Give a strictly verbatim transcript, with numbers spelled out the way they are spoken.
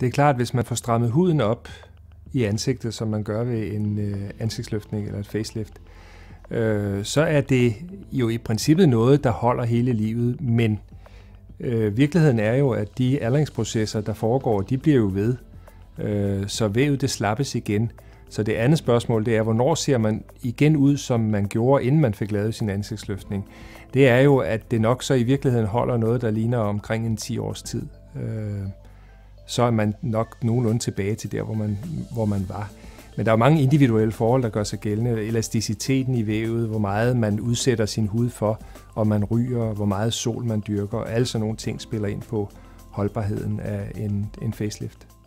Det er klart, at hvis man får strammet huden op i ansigtet, som man gør ved en øh, ansigtsløftning eller et facelift, øh, så er det jo i princippet noget, der holder hele livet, men øh, virkeligheden er jo, at de aldringsprocesser, der foregår, de bliver jo ved, øh, så vævet det slappes igen. Så det andet spørgsmål, det er, hvornår ser man igen ud, som man gjorde, inden man fik lavet sin ansigtsløftning? Det er jo, at det nok så i virkeligheden holder noget, der ligner omkring en ti års tid. Øh, så er man nok nogenlunde tilbage til der, hvor man, hvor man var. Men der er jo mange individuelle forhold, der gør sig gældende. Elasticiteten i vævet, hvor meget man udsætter sin hud for, om man ryger, hvor meget sol man dyrker, og alle sådan nogle ting spiller ind på holdbarheden af en, en facelift.